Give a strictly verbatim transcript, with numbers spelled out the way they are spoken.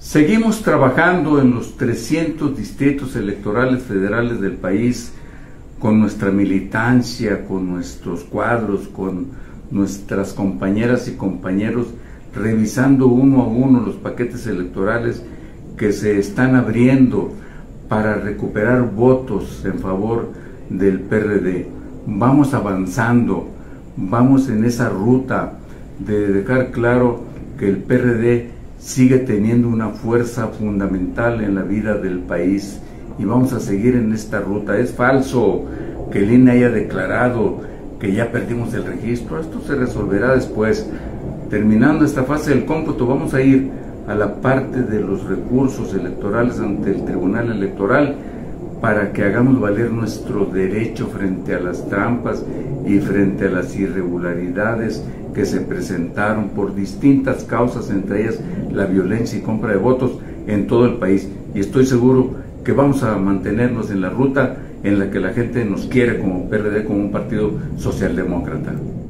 Seguimos trabajando en los trescientos distritos electorales federales del país con nuestra militancia, con nuestros cuadros, con nuestras compañeras y compañeros, revisando uno a uno los paquetes electorales que se están abriendo para recuperar votos en favor del P R D. Vamos avanzando, vamos en esa ruta de dejar claro que el P R D sigue teniendo una fuerza fundamental en la vida del país y vamos a seguir en esta ruta. Es falso que el I N E haya declarado que ya perdimos el registro. Esto se resolverá después. Terminando esta fase del cómputo, vamos a ir a la parte de los recursos electorales ante el Tribunal Electoral para que hagamos valer nuestro derecho frente a las trampas y frente a las irregularidades que se presentaron por distintas causas, entre ellas la violencia y compra de votos en todo el país. Y estoy seguro que vamos a mantenernos en la ruta en la que la gente nos quiere como P R D, como un partido socialdemócrata.